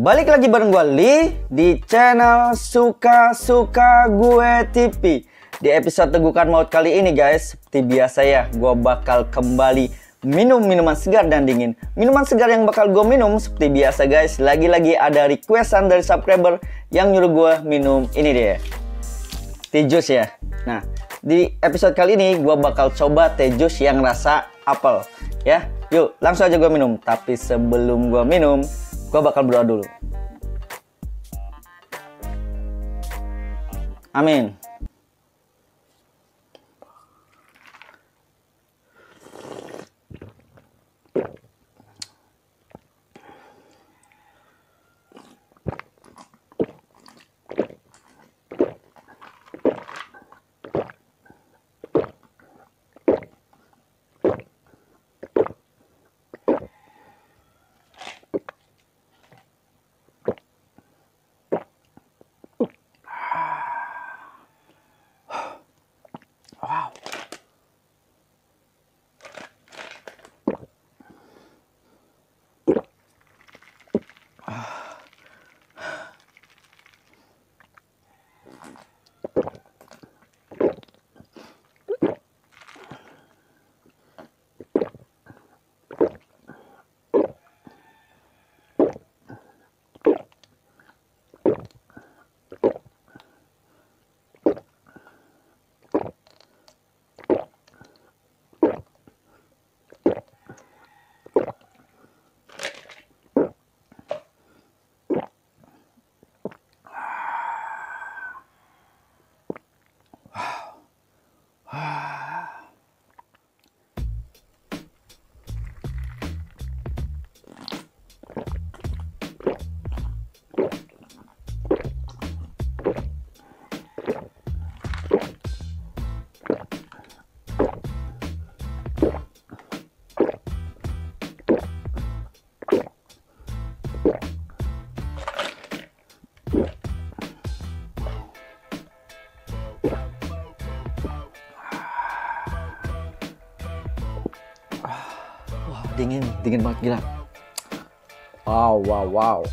Balik lagi bareng gue Li di channel Suka-Suka Gue TV. Di episode Tegukan Maut kali ini guys, seperti biasa ya, gue bakal kembali minum minuman segar dan dingin. Minuman segar yang bakal gue minum seperti biasa guys, lagi-lagi ada requestan dari subscriber yang nyuruh gue minum ini deh, teh jus ya. Nah, di episode kali ini gue bakal coba teh jus yang rasa apel ya. Yuk langsung aja gue minum. Tapi sebelum gue minum, gue bakal berdoa dulu. Amin. Wow. Dingin banget gila. Wow.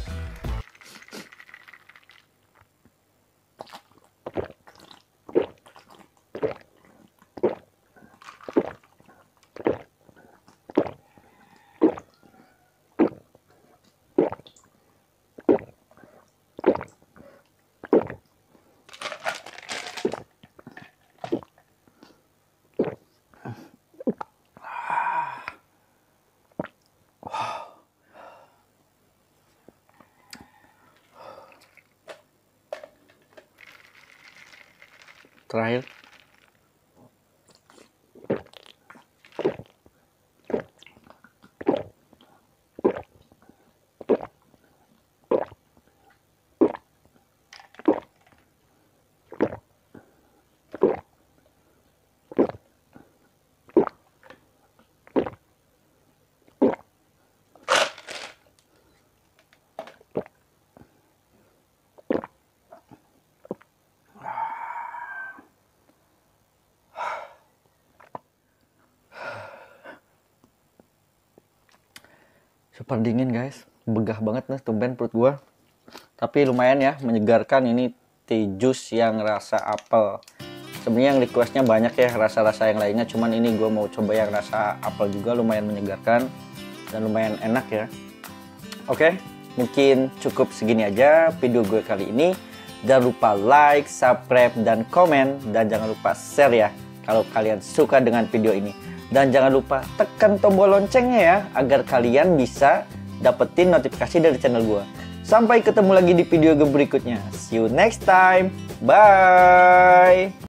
Terakhir. Super dingin guys, begah banget nih tumben perut gua. Tapi lumayan ya, menyegarkan. Ini teh jus yang rasa apel. Sebenarnya yang requestnya banyak ya rasa-rasa yang lainnya, cuman ini gua mau coba yang rasa apel juga, lumayan menyegarkan dan lumayan enak ya. Oke, mungkin cukup segini aja video gue kali ini. Jangan lupa like, subscribe, dan komen, dan jangan lupa share ya kalau kalian suka dengan video ini. Dan jangan lupa tekan tombol loncengnya ya, agar kalian bisa dapetin notifikasi dari channel gua. Sampai ketemu lagi di video berikutnya. See you next time. Bye.